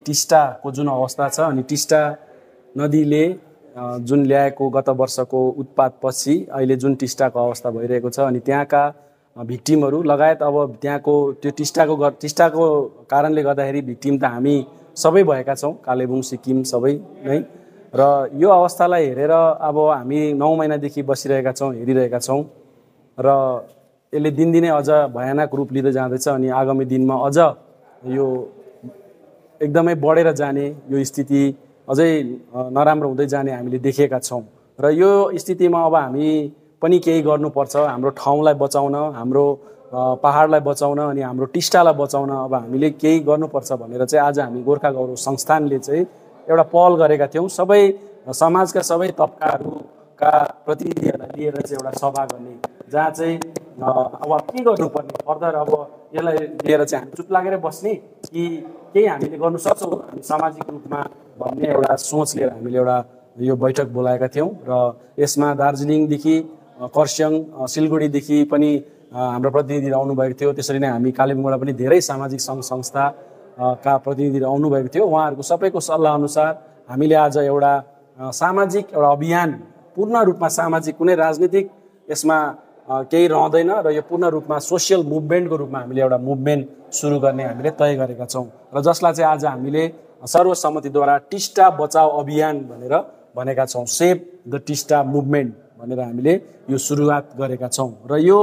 टिस्टाको जुन अवस्था छ अनि टिस्टा नदीले जुन ल्याएको गत वर्षको उत्पातपछि अहिले जुन टिस्टाको अवस्था भइरहेको छ अनि त्यहाँका भिक्टिमहरू लगायत अब त्यहाँको त्यो टिस्टाको कारणले गर्दाखेरि भिक्टिम त हामी सबै भएका छौँ, कालेबुङ सिक्किम सबै नै। र यो अवस्थालाई हेरेर अब हामी 9 महिनादेखि बसिरहेका छौँ, हेरिरहेका छौँ र यसले दिनदिनै अझ भयानक रूप लिँदै जाँदैछ अनि आगामी दिनमा अझ यो एकदमै बढेर जाने यो स्थिति अझै नराम्रो हुँदै जाने हामीले देखेका छौँ। र यो स्थितिमा अब हामी पनि केही गर्नुपर्छ, हाम्रो ठाउँलाई बचाउन, हाम्रो पहाडलाई बचाउन अनि हाम्रो टिस्टालाई बचाउन अब हामीले केही गर्नुपर्छ भनेर चाहिँ आज हामी गोर्खा गौरव संस्थानले चाहिँ एउटा पहल गरेका थियौँ। सबै समाजका सबै तबकाहरूका प्रतिनिधिहरूलाई लिएर चाहिँ एउटा सभा गर्ने, जहाँ चाहिँ अब के गर्नुपर्ने फर्दर, अब यसलाई लिएर चाहिँ हामी चुप लागेर बस्ने कि केही हामीले गर्नु सक्छौँ हामी सामाजिक रूपमा भन्ने एउटा सोच लिएर हामीले एउटा यो बैठक बोलाएका थियौँ। र यसमा दार्जिलिङदेखि खरसाङ, सिलगढीदेखि पनि हाम्रो प्रतिनिधिहरू आउनुभएको थियो। त्यसरी नै हामी कालेबुङबाट पनि धेरै सामाजिक सङ्घ संस्थाका प्रतिनिधिहरू आउनुभएको थियो। उहाँहरूको सबैको सल्लाह अनुसार हामीले आज एउटा सामाजिक एउटा अभियान, पूर्ण रूपमा सामाजिक, कुनै राजनीतिक यसमा केही रहँदैन र यो पूर्ण रूपमा सोसियल मुभमेन्टको रूपमा हामीले एउटा मुभमेन्ट सुरु गर्ने हामीले तय गरेका छौँ र जसलाई चाहिँ आज हामीले सर्वसम्मतिद्वारा टिस्टा बचाओ अभियान भनेर भनेका छौँ। सेभ द टिस्टा मुभमेन्ट भनेर हामीले यो सुरुवात गरेका छौँ। र यो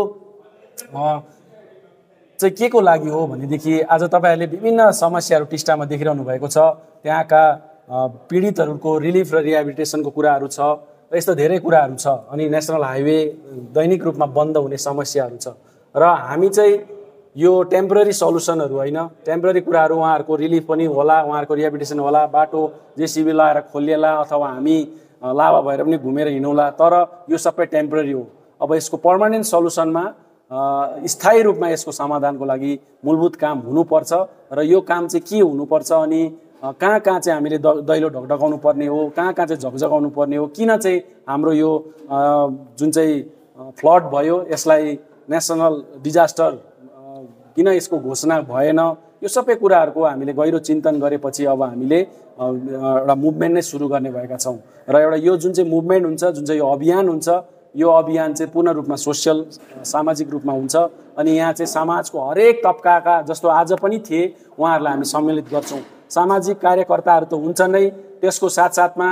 चाहिँ के को लागि हो भनेदेखि आज तपाईँहरूले विभिन्न समस्याहरू टिस्टामा देखिरहनु भएको छ। त्यहाँका पीडितहरूको रिलिफ र रिहेबिलिटेसनको कुराहरू छ, यस्तो धेरै कुराहरू छ। अनि नेसनल हाइवे दैनिक रूपमा बन्द हुने समस्याहरू छ र हामी चाहिँ यो टेम्पररी सल्युसनहरू होइन, टेम्पररी कुराहरू, उहाँहरूको रिलिफ पनि होला, उहाँहरूको रिहेबिलिटेसन होला, बाटो जेसिबी लगाएर खोलिएला अथवा हामी लाभा भएर पनि घुमेर हिँडौँला, तर यो सबै टेम्पररी हो। अब यसको पर्मानेन्ट सल्युसनमा स्थायी रूपमा यसको समाधानको लागि मूलभूत काम हुनुपर्छ र यो काम चाहिँ के हुनुपर्छ अनि कहाँ कहाँ चाहिँ हामीले दैलो ढकढकाउनु पर्ने हो, कहाँ कहाँ चाहिँ झकझकाउनु पर्ने हो, किन चाहिँ हाम्रो यो जुन चाहिँ फ्लड भयो यसलाई नेसनल डिजास्टर किन यसको घोषणा भएन, यो सबै कुराहरूको हामीले गहिरो चिन्तन गरेपछि अब हामीले एउटा मुभमेन्ट नै सुरु गर्ने भएका छौँ। र एउटा यो जुन चाहिँ मुभमेन्ट हुन्छ, जुन चाहिँ यो अभियान हुन्छ, यो अभियान चाहिँ पूर्ण रूपमा सोसियल सामाजिक रूपमा हुन्छ अनि यहाँ चाहिँ समाजको हरेक तबकाका जस्तो आज पनि थिए उहाँहरूलाई हामी सम्मिलित गर्छौँ। सामाजिक कार्यकर्ताहरू त हुन्छ नै, त्यसको साथसाथमा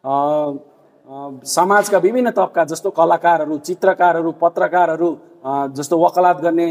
समाजका विभिन्न तबका जस्तो कलाकारहरू, चित्रकारहरू, पत्रकारहरू, जस्तो वकालत गर्ने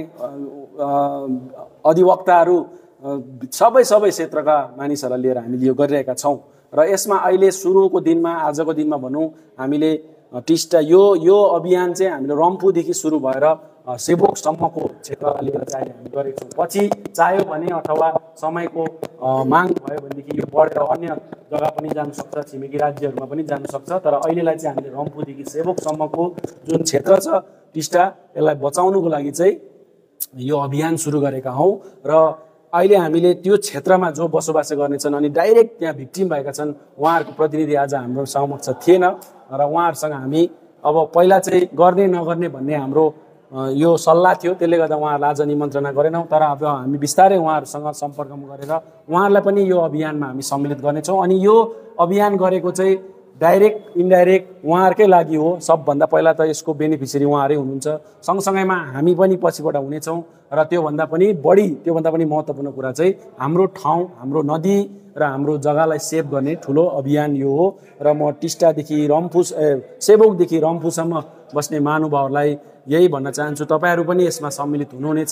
अधिवक्ताहरू, सबै क्षेत्रका मानिसहरूलाई लिएर हामीले यो गरिरहेका छौँ। र यसमा अहिले सुरुको दिनमा, आजको दिनमा भनौँ, हामीले टिस्टा यो अभियान चाहिँ हामीले रम्फूदेखि सुरु भएर सेभोकसम्मको क्षेत्रलाई लिएर चाहिँ हामी गरेको छौँ। पछि चाह्यो भने अथवा समयको माग भयो भनेदेखि यो बढेर अन्य जग्गा पनि जान सक्छ, छिमेकी राज्यहरूमा पनि जान सक्छ। तर अहिलेलाई चाहिँ हामीले रम्फूदेखि सेभोकसम्मको जुन क्षेत्र छ टिस्टा, यसलाई बचाउनुको लागि चाहिँ यो अभियान सुरु गरेका हौँ। र अहिले हामीले त्यो क्षेत्रमा जो बसोबास गर्नेछन् अनि डाइरेक्ट त्यहाँ भिक्टिम भएका छन् उहाँहरूको प्रतिनिधि आज हाम्रो समक्ष थिएन र उहाँहरूसँग हामी अब पहिला चाहिँ गर्ने नगर्ने भन्ने हाम्रो यो सल्लाह थियो, त्यसले गर्दा उहाँहरूलाई आज निमन्त्रणा गरेनौँ। तर अब हामी बिस्तारै उहाँहरूसँग सम्पर्कमा गरेर उहाँहरूलाई पनि यो अभियानमा हामी सम्मिलित गर्नेछौँ। अनि यो अभियान गरेको चाहिँ डाइरेक्ट इन्डाइरेक्ट उहाँहरूकै लागि हो। सबभन्दा पहिला त यसको बेनिफिसियरी उहाँहरू हुनुहुन्छ, सँगसँगैमा हामी पनि पछिबाट हुनेछौँ। र त्योभन्दा पनि महत्त्वपूर्ण कुरा चाहिँ हाम्रो ठाउँ, हाम्रो नदी र हाम्रो जग्गालाई सेभ गर्ने ठुलो अभियान यो हो। र म टिस्टादेखि सेभोकदेखि रम्फूसम्म बस्ने महानुभावहरूलाई यही भन्न चाहन्छु, तपाईँहरू पनि यसमा सम्मिलित हुनुहुनेछ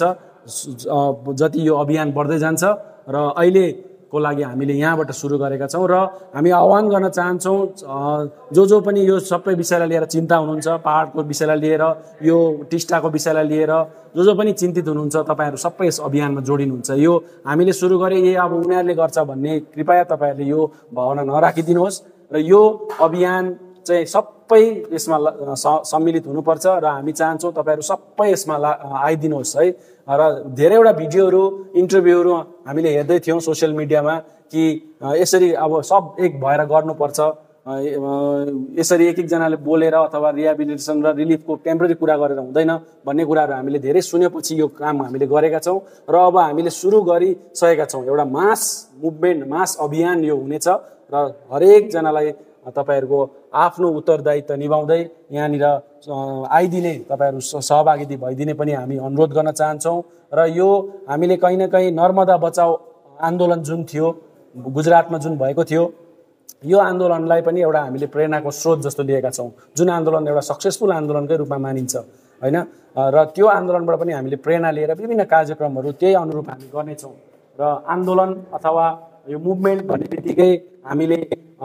जति यो अभियान बढ्दै जान्छ। र अहिलेको लागि हामीले यहाँबाट सुरु गरेका छौँ र हामी आह्वान गर्न चाहन्छौँ जो पनि यो सबै विषयलाई लिएर चिन्ता हुनुहुन्छ, पहाडको विषयलाई लिएर, यो टिस्टाको विषयलाई लिएर जो पनि चिन्तित हुनुहुन्छ, तपाईँहरू सबै यस अभियानमा जोडिनुहुन्छ। यो हामीले सुरु गरे अब उनीहरूले गर्छ भन्ने कृपया तपाईँहरूले यो भावना नराखिदिनुहोस् र यो अभियान चाहिँ सबै यसमा सम्मिलित हुनुपर्छ र हामी चाहन्छौँ तपाईँहरू सबै यसमा आइदिनुहोस् है। र धेरैवटा भिडियोहरू, इन्टरभ्यूहरू हामीले हेर्दै थियौँ सोसियल मिडियामा कि यसरी अब सब एक भएर गर्नुपर्छ यसरी एक एकजनाले बोलेर अथवा रिहेबिलिटेसन र रिलिफको टेम्पररी कुरा गरेर हुँदैन भन्ने कुराहरू हामीले धेरै सुनेपछि यो काम हामीले गरेका छौँ र अब हामीले सुरु गरिसकेका छौँ। एउटा मास मुभमेन्ट, मास अभियान यो हुनेछ र हरेकजनालाई तपाईँहरूको आफ्नो उत्तरदायित्व निभाउँदै यहाँनिर आइदिने, तपाईँहरू सहभागी भइदिने पनि हामी अनुरोध गर्न चाहन्छौँ। र यो हामीले कहीँ न कहीँ नर्मदा बचाओ आन्दोलन जुन थियो, गुजरातमा जुन भएको थियो, यो आन्दोलनलाई पनि एउटा हामीले प्रेरणाको स्रोत जस्तो लिएका छौँ, जुन आन्दोलन एउटा सक्सेसफुल आन्दोलनकै रूपमा मानिन्छ होइन। र त्यो आन्दोलनबाट पनि हामीले प्रेरणा लिएर विभिन्न कार्यक्रमहरू त्यही अनुरूप हामी गर्नेछौँ। र आन्दोलन अथवा यो मुभमेन्ट भन्ने बित्तिकै हामीले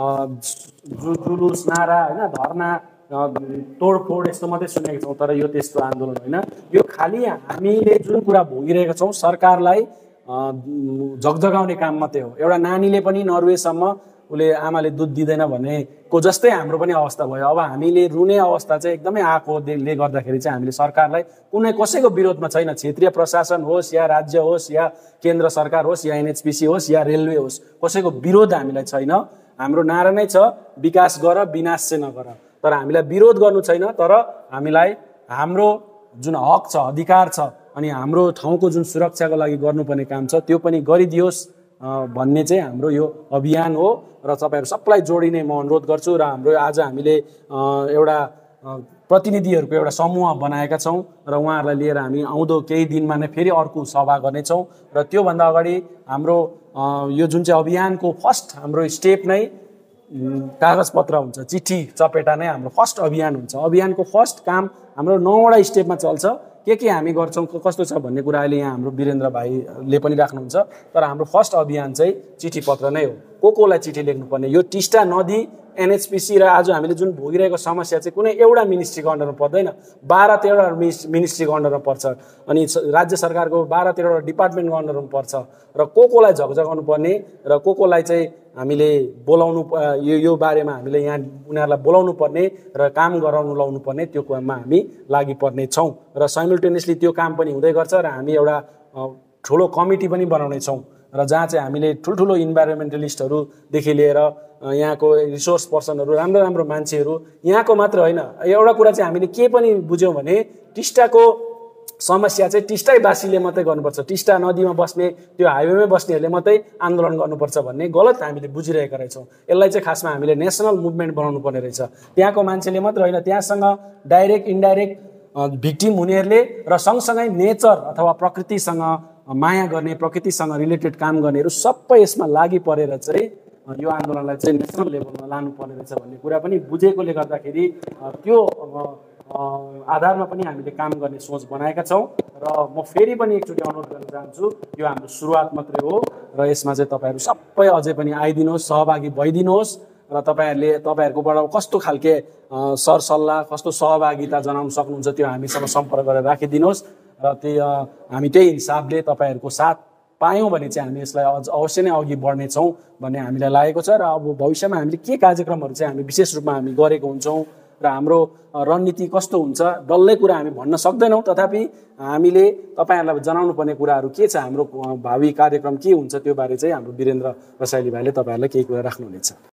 जुलुस, नारा होइन, धर्ना, तोडफोड यस्तो मात्रै सुनेका छौँ, तर यो त्यस्तो आन्दोलन होइन। यो खालि हामीले जुन कुरा भोगिरहेका छौँ सरकारलाई झकझगाउने काम मात्रै हो। एउटा नानीले पनि नरुवेसम्म उसले आमाले दुध दिँदैन भनेको जस्तै हाम्रो पनि अवस्था भयो। अब हामीले रुने अवस्था चाहिँ एकदमै आएकोले गर्दाखेरि चाहिँ हामीले सरकारलाई कुनै कसैको विरोधमा छैन, क्षेत्रीय प्रशासन होस् या राज्य होस् या केन्द्र सरकार होस् या एनएचपिसी होस् या रेलवे होस्, कसैको विरोध हामीलाई छैन। हाम्रो नारा नै छ विकास गर विनाश चाहिँ नगर। तर हामीलाई विरोध गर्नु छैन, तर हामीलाई हाम्रो जुन हक छ, अधिकार छ अनि हाम्रो ठाउँको जुन सुरक्षाको लागि गर्नुपर्ने काम छ त्यो पनि गरिदियोस् भन्ने चाहिँ हाम्रो यो अभियान हो। र तपाईँहरू सबलाई जोडिने म अनुरोध गर्छु। र हाम्रो आज हामीले एउटा प्रतिनिधिहरूको एउटा समूह बनाएका छौँ र उहाँहरूलाई लिएर हामी आउँदो केही दिनमा नै फेरि अर्को सभा गर्नेछौँ। र त्योभन्दा अगाडि हाम्रो यो जुन चाहिँ अभियानको फर्स्ट हाम्रो स्टेप नै कागजपत्र हुन्छ, चिठी चपेटा नै हाम्रो फर्स्ट अभियान हुन्छ। अभियानको फर्स्ट काम हाम्रो 9वटा स्टेपमा चल्छ। के हामी गर्छौँ, कस्तो छ भन्ने कुरा अहिले यहाँ हाम्रो वीरेन्द्र भाइले पनि राख्नुहुन्छ। तर हाम्रो फर्स्ट अभियान चाहिँ चिठी पत्र नै हो। कोलाई चिठी लेख्नुपर्ने, यो टिस्टा नदी, एनएचपिसी र आज हामीले जुन भोगिरहेको समस्या चाहिँ कुनै एउटा मिनिस्ट्रीको अन्डरमा पर्दैन, 12-13 मिनिस्ट्रीको अन्डरमा पर्छ अनि राज्य सरकारको 12-13 डिपार्टमेन्टको अन्डरमा पर्छ। र कोलाई झकझगाउनु पर्ने र कोलाई चाहिँ हामीले बोलाउनु, यो बारेमा हामीले यहाँ उनीहरूलाई बोलाउनु पर्ने र काम गराउनु लाउनु पर्ने, त्यो काममा हामी लागि पर्ने छौँ। र साइमल्टेनियसली त्यो काम पनि हुँदै गर्छ। र हामी एउटा ठुलो कमिटी पनि बनाउने छौँ र जहाँ चाहिँ हामीले ठुल्ठुलो इन्भाइरोमेन्टलिस्टहरूदेखि लिएर यहाँको रिसोर्स पर्सनहरू, राम्रो राम्रो मान्छेहरू, यहाँको मात्र होइन। एउटा कुरा चाहिँ हामीले के पनि बुझ्यौँ भने टिस्टाको समस्या चाहिँ टिस्टावासीले मात्रै गर्नुपर्छ, टिस्टा नदीमा बस्ने, त्यो हाइवेमै बस्नेहरूले मात्रै आन्दोलन गर्नुपर्छ भन्ने गलत हामीले बुझिरहेका रहेछौँ। यसलाई चाहिँ खासमा हामीले नेसनल मुभमेन्ट बनाउनु पर्ने रहेछ। त्यहाँको मान्छेले मात्र होइन, त्यहाँसँग डाइरेक्ट इन्डाइरेक्ट भिक्टिम हुनेहरूले र सँगसँगै नेचर अथवा प्रकृतिसँग माया गर्ने, प्रकृतिसँग रिलेटेड काम गर्नेहरू सबै यसमा लागि परेर चाहिँ यो आन्दोलनलाई चाहिँ नेसनल लेभलमा लानुपर्ने रहेछ भन्ने कुरा पनि बुझेकोले गर्दाखेरि त्यो आधारमा पनि हामीले काम गर्ने सोच बनाएका छौँ। र म फेरि पनि एकचोटि अनुरोध गर्न चाहन्छु, यो हाम्रो सुरुवात मात्रै हो र यसमा चाहिँ तपाईँहरू सबै अझै पनि आइदिनुहोस्, सहभागी भइदिनुहोस् र तपाईँहरूकोबाट कस्तो खालके सरसल्लाह, कस्तो सहभागिता जनाउन सक्नुहुन्छ त्यो हामीसँग सम्पर्क गरेर राखिदिनुहोस्। र हामी त्यही हिसाबले तपाईँहरूको साथ पायौँ भने चाहिँ हामी यसलाई अवश्य नै अघि बढ्नेछौँ भन्ने हामीलाई लागेको छ। र अब भविष्यमा हामीले के कार्यक्रमहरू चाहिँ हामी विशेष रूपमा हामी गरेको हुन्छौँ र हाम्रो रणनीति कस्तो हुन्छ डल्लै कुरा हामी भन्न सक्दैनौँ, तथापि हामीले तपाईँहरूलाई जनाउनु पर्ने कुराहरू के छ, हाम्रो भावी कार्यक्रम के हुन्छ त्यो बारे चाहिँ हाम्रो वीरेन्द्र रसाइली भाइले तपाईँहरूलाई केही कुरा राख्नुहुनेछ।